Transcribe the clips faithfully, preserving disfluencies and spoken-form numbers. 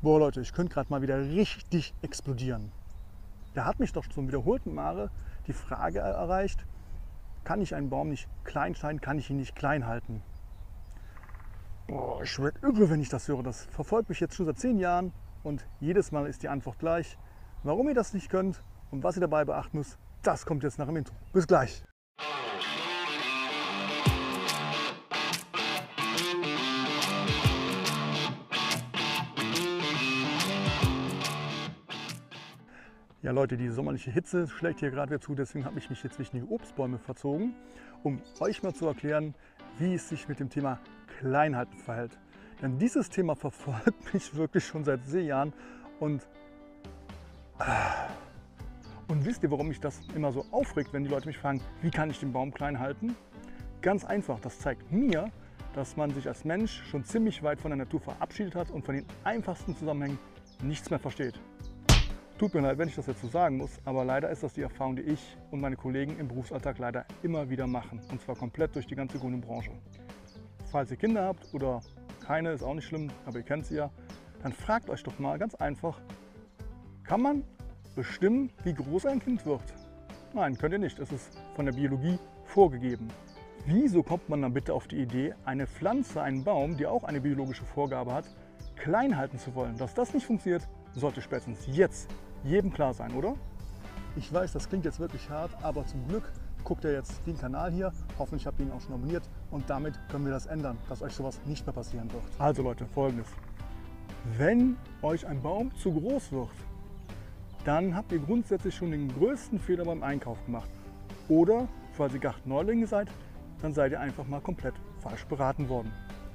Boah Leute, ich könnte gerade mal wieder richtig explodieren. Da hat mich doch zum wiederholten Male die Frage erreicht, kann ich einen Baum nicht klein schneiden, kann ich ihn nicht klein halten? Boah, ich werde übel, wenn ich das höre. Das verfolgt mich jetzt schon seit zehn Jahren und jedes Mal ist die Antwort gleich. Warum ihr das nicht könnt und was ihr dabei beachten müsst, das kommt jetzt nach dem Intro. Bis gleich! Ja Leute, die sommerliche Hitze schlägt hier gerade wieder zu, deswegen habe ich mich jetzt zwischen die Obstbäume verzogen, um euch mal zu erklären, wie es sich mit dem Thema Kleinhalten verhält. Denn dieses Thema verfolgt mich wirklich schon seit zehn Jahren und, und wisst ihr, warum mich das immer so aufregt, wenn die Leute mich fragen, wie kann ich den Baum klein halten? Ganz einfach, das zeigt mir, dass man sich als Mensch schon ziemlich weit von der Natur verabschiedet hat und von den einfachsten Zusammenhängen nichts mehr versteht. Tut mir leid, wenn ich das jetzt so sagen muss, aber leider ist das die Erfahrung, die ich und meine Kollegen im Berufsalltag leider immer wieder machen. Und zwar komplett durch die ganze grüne Branche. Falls ihr Kinder habt oder keine, ist auch nicht schlimm, aber ihr kennt sie ja, dann fragt euch doch mal ganz einfach, kann man bestimmen, wie groß ein Kind wird? Nein, könnt ihr nicht. Es ist von der Biologie vorgegeben. Wieso kommt man dann bitte auf die Idee, eine Pflanze, einen Baum, die auch eine biologische Vorgabe hat, klein halten zu wollen? Dass das nicht funktioniert, sollte spätestens jetzt jedem klar sein, oder? Ich weiß, das klingt jetzt wirklich hart, aber zum Glück guckt ihr jetzt den Kanal hier. Hoffentlich habt ihr ihn auch schon abonniert und damit können wir das ändern, dass euch sowas nicht mehr passieren wird. Also Leute, Folgendes. Wenn euch ein Baum zu groß wird, dann habt ihr grundsätzlich schon den größten Fehler beim Einkauf gemacht. Oder, falls ihr Gartenneulinge seid, dann seid ihr einfach mal komplett falsch beraten worden.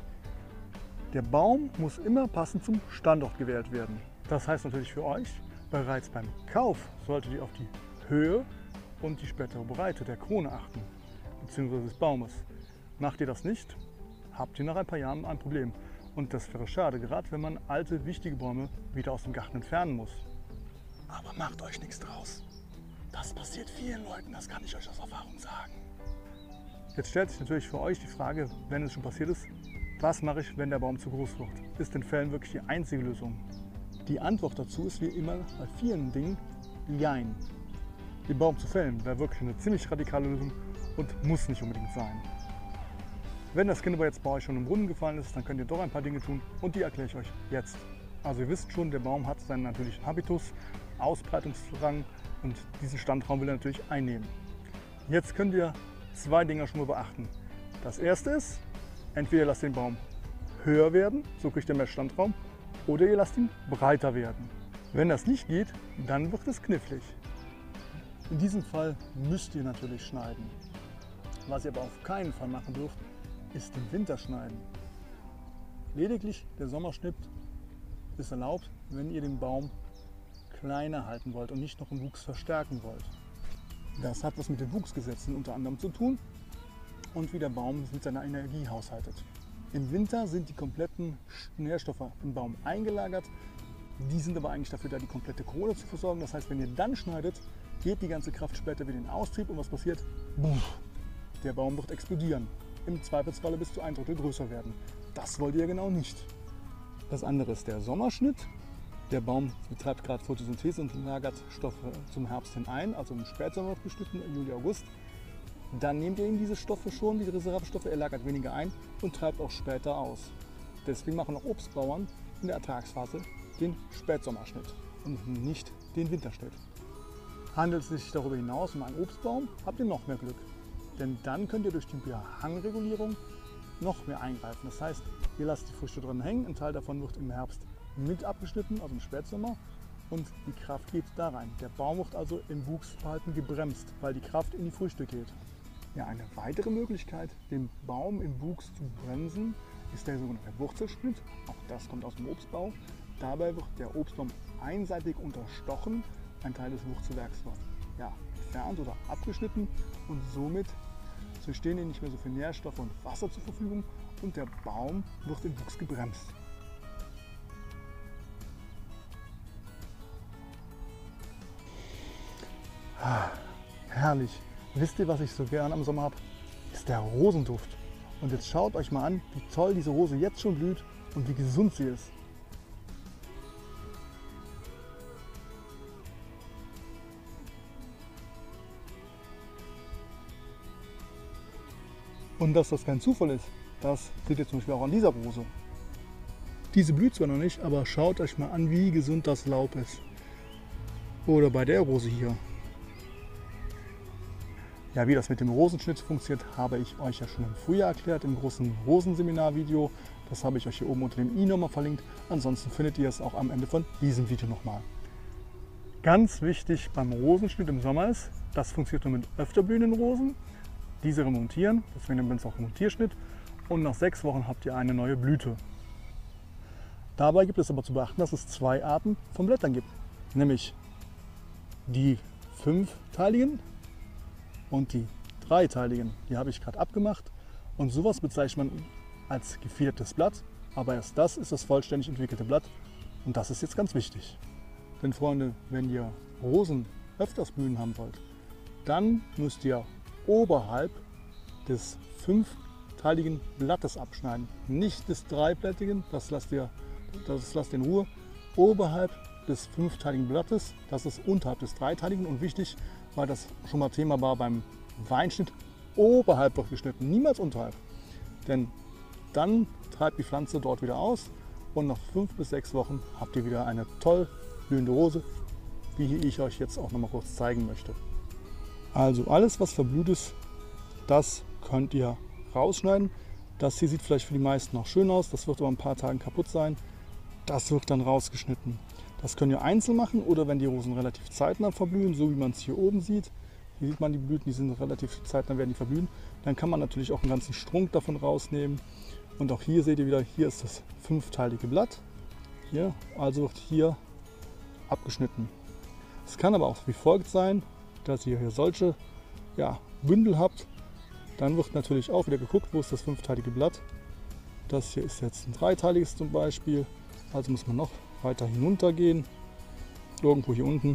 Der Baum muss immer passend zum Standort gewählt werden. Das heißt natürlich für euch, bereits beim Kauf solltet ihr auf die Höhe und die spätere Breite der Krone achten, beziehungsweise des Baumes. Macht ihr das nicht, habt ihr nach ein paar Jahren ein Problem. Und das wäre schade, gerade wenn man alte, wichtige Bäume wieder aus dem Garten entfernen muss. Aber macht euch nichts draus. Das passiert vielen Leuten, das kann ich euch aus Erfahrung sagen. Jetzt stellt sich natürlich für euch die Frage, wenn es schon passiert ist, was mache ich, wenn der Baum zu groß wird? Ist in Fällen wirklich die einzige Lösung? Die Antwort dazu ist wie immer bei vielen Dingen Jein. Den Baum zu fällen wäre wirklich eine ziemlich radikale Lösung und muss nicht unbedingt sein. Wenn das Kind aber jetzt bei euch schon im Brunnen gefallen ist, dann könnt ihr doch ein paar Dinge tun und die erkläre ich euch jetzt. Also ihr wisst schon, der Baum hat seinen natürlichen Habitus, Ausbreitungsdrang und diesen Standraum will er natürlich einnehmen. Jetzt könnt ihr zwei Dinge schon mal beachten. Das erste ist, entweder lasst den Baum höher werden, so kriegt er mehr Standraum, oder ihr lasst ihn breiter werden. Wenn das nicht geht, dann wird es knifflig. In diesem Fall müsst ihr natürlich schneiden. Was ihr aber auf keinen Fall machen dürft, ist den Winter schneiden. Lediglich der Sommerschnitt ist erlaubt, wenn ihr den Baum kleiner halten wollt und nicht noch im Wuchs verstärken wollt. Das hat was mit den Wuchsgesetzen unter anderem zu tun und wie der Baum mit seiner Energie haushaltet. Im Winter sind die kompletten Nährstoffe im Baum eingelagert. Die sind aber eigentlich dafür da, die komplette Krone zu versorgen. Das heißt, wenn ihr dann schneidet, geht die ganze Kraft später wieder in den Austrieb und was passiert? Der Baum wird explodieren. Im Zweifelsfalle bis zu ein Drittel größer werden. Das wollt ihr genau nicht. Das andere ist der Sommerschnitt. Der Baum betreibt gerade Photosynthese und lagert Stoffe zum Herbst hin ein, also im Spätsommer wird geschnitten, Juli, August. Dann nehmt ihr ihm diese Stoffe schon, diese Reservestoffe, er lagert weniger ein und treibt auch später aus. Deswegen machen auch Obstbauern in der Ertragsphase den Spätsommerschnitt und nicht den Winterschnitt. Handelt es sich darüber hinaus um einen Obstbaum, habt ihr noch mehr Glück. Denn dann könnt ihr durch die Behangregulierung noch mehr eingreifen. Das heißt, ihr lasst die Früchte dran hängen, ein Teil davon wird im Herbst mit abgeschnitten, also im Spätsommer, und die Kraft geht da rein. Der Baum wird also im Wuchsverhalten gebremst, weil die Kraft in die Früchte geht. Ja, eine weitere Möglichkeit, den Baum im Wuchs zu bremsen, ist der sogenannte Wurzelschnitt. Auch das kommt aus dem Obstbau. Dabei wird der Obstbaum einseitig unterstochen, ein Teil des Wurzelwerks wird ja, entfernt oder abgeschnitten und somit stehen ihnen nicht mehr so viel Nährstoffe und Wasser zur Verfügung und der Baum wird im Wuchs gebremst. Ah, herrlich. Wisst ihr, was ich so gern am Sommer habe? Ist der Rosenduft. Und jetzt schaut euch mal an, wie toll diese Rose jetzt schon blüht und wie gesund sie ist. Und dass das kein Zufall ist, das seht ihr zum Beispiel auch an dieser Rose. Diese blüht zwar noch nicht, aber schaut euch mal an, wie gesund das Laub ist. Oder bei der Rose hier. Ja, wie das mit dem Rosenschnitt funktioniert, habe ich euch ja schon im Frühjahr erklärt, im großen Rosenseminar-Video. Das habe ich euch hier oben unter dem i nochmal verlinkt. Ansonsten findet ihr es auch am Ende von diesem Video nochmal. Ganz wichtig beim Rosenschnitt im Sommer ist, das funktioniert nur mit öfter blühenden Rosen. Diese remontieren, deswegen nennt man es auch Remontierschnitt. Und nach sechs Wochen habt ihr eine neue Blüte. Dabei gibt es aber zu beachten, dass es zwei Arten von Blättern gibt. Nämlich die fünfteiligen und die dreiteiligen. Die habe ich gerade abgemacht. Und sowas bezeichnet man als gefiedertes Blatt. Aber erst das ist das vollständig entwickelte Blatt. Und das ist jetzt ganz wichtig. Denn Freunde, wenn ihr Rosen öfters blühen haben wollt, dann müsst ihr oberhalb des fünfteiligen Blattes abschneiden. Nicht des dreiblättigen, das lasst ihr, das lasst ihr in Ruhe. Oberhalb des fünfteiligen Blattes, das ist unterhalb des dreiteiligen. Und wichtig, weil das schon mal Thema war beim Weinschnitt, oberhalb wird geschnitten, niemals unterhalb. Denn dann treibt die Pflanze dort wieder aus und nach fünf bis sechs Wochen habt ihr wieder eine toll blühende Rose, wie ich euch jetzt auch noch mal kurz zeigen möchte. Also alles, was verblüht ist, das könnt ihr rausschneiden. Das hier sieht vielleicht für die meisten noch schön aus, das wird aber ein paar Tagen kaputt sein. Das wird dann rausgeschnitten. Das könnt ihr einzeln machen oder wenn die Rosen relativ zeitnah verblühen, so wie man es hier oben sieht. Hier sieht man die Blüten, die sind relativ zeitnah, werden die verblühen. Dann kann man natürlich auch einen ganzen Strunk davon rausnehmen. Und auch hier seht ihr wieder, hier ist das fünfteilige Blatt. Hier, also wird hier abgeschnitten. Es kann aber auch wie folgt sein, dass ihr hier solche ja, Bündel habt. Dann wird natürlich auch wieder geguckt, wo ist das fünfteilige Blatt. Das hier ist jetzt ein dreiteiliges zum Beispiel. Also muss man noch weiter hinunter gehen. Irgendwo hier unten.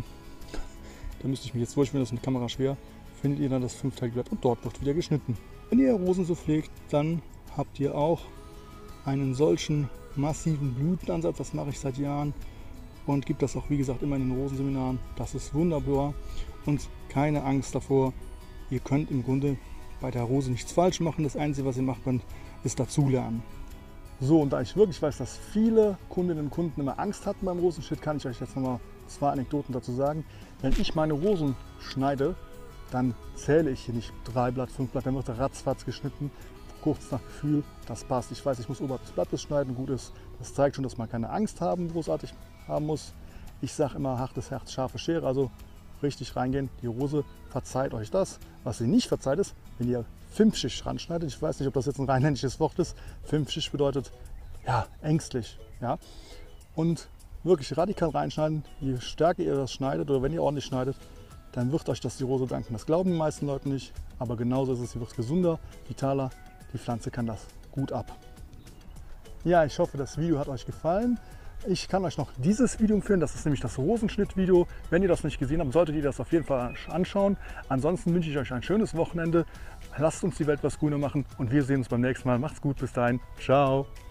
Da müsste ich mich jetzt durchführen, das ist mit der Kamera schwer. Findet ihr dann das fünfteilige Blatt und dort wird wieder geschnitten. Wenn ihr Rosen so pflegt, dann habt ihr auch einen solchen massiven Blütenansatz. Das mache ich seit Jahren. Und gibt das auch, wie gesagt, immer in den Rosenseminaren. Das ist wunderbar und keine Angst davor. Ihr könnt im Grunde bei der Rose nichts falsch machen. Das Einzige, was ihr machen könnt, ist dazulernen. So, und da ich wirklich weiß, dass viele Kundinnen und Kunden immer Angst hatten beim Rosenschnitt, kann ich euch jetzt nochmal zwei Anekdoten dazu sagen. Wenn ich meine Rosen schneide, dann zähle ich hier nicht drei Blatt, fünf Blatt, dann wird er ratzfatz geschnitten. Kurz nach Gefühl, das passt. Ich weiß, ich muss oberhalb des Blattes schneiden, gut ist. Das zeigt schon, dass man keine Angst haben, großartig haben muss. Ich sage immer, hartes Herz, scharfe Schere, also richtig reingehen. Die Rose verzeiht euch das. Was sie nicht verzeiht ist, wenn ihr fünfzig ranschneidet. Ich weiß nicht, ob das jetzt ein rheinländisches Wort ist. fünfzig bedeutet, ja, ängstlich. Ja? Und wirklich radikal reinschneiden. Je stärker ihr das schneidet oder wenn ihr ordentlich schneidet, dann wird euch das die Rose danken. Das glauben die meisten Leute nicht, aber genauso ist es. Sie wird gesunder, vitaler. Die Pflanze kann das gut ab. Ja, ich hoffe, das Video hat euch gefallen. Ich kann euch noch dieses Video empfehlen, das ist nämlich das Rosenschnitt-Video. Wenn ihr das nicht gesehen habt, solltet ihr das auf jeden Fall anschauen. Ansonsten wünsche ich euch ein schönes Wochenende. Lasst uns die Welt was grüner machen und wir sehen uns beim nächsten Mal. Macht's gut, bis dahin. Ciao.